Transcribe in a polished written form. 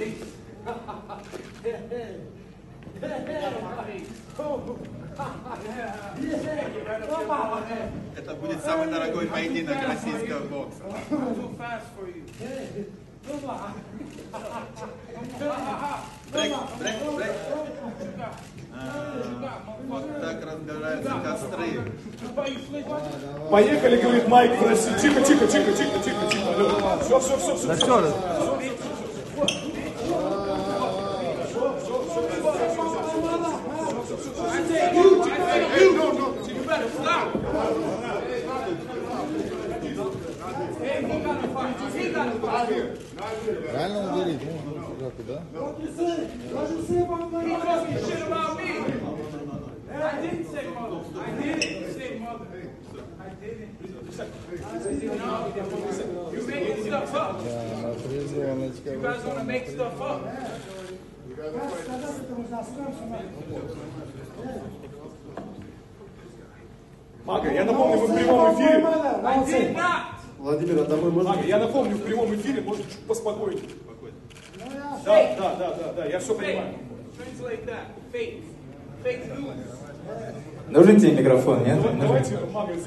Это будет самый дорогой поединок российского бокса. Брейк. Так разгораются костры. Поехали, говорит Майк в Россию. Тихо. Все. Да все. Реально он говорит, да? Мага, я напомню, вы в прямом эфире. Владимир, отдавай мозги. Мага, я напомню, в прямом эфире, может, чуть поспокойнее. Да, я все понимаю. Нужен тебе микрофон, нет? Давайте, Мага,